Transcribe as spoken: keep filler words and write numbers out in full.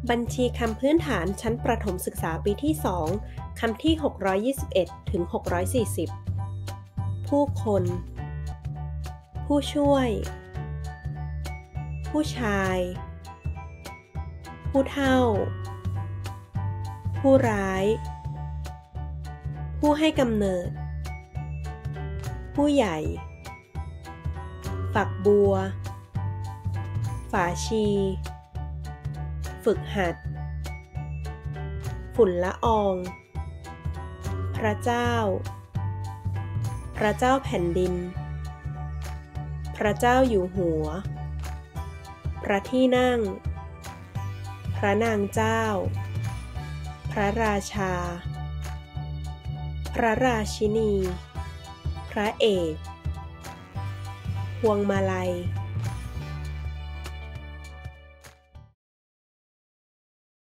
บัญชีคำพื้นฐานชั้นประถมศึกษาปีที่ สอง คำที่ หกร้อยยี่สิบเอ็ด ถึง หกร้อยสี่สิบ ผู้คน ผู้ช่วย ผู้ชาย ผู้เฒ่า ผู้ร้าย ผู้ให้กำเนิด ผู้ใหญ่ ฝักบัว ฝาชี ฝึกหัด ฝุ่นละออง พระเจ้า พระเจ้าแผ่นดิน พระเจ้าอยู่หัว พระที่นั่ง พระนางเจ้า พระราชา พระราชินี พระเอก พวงมาลัย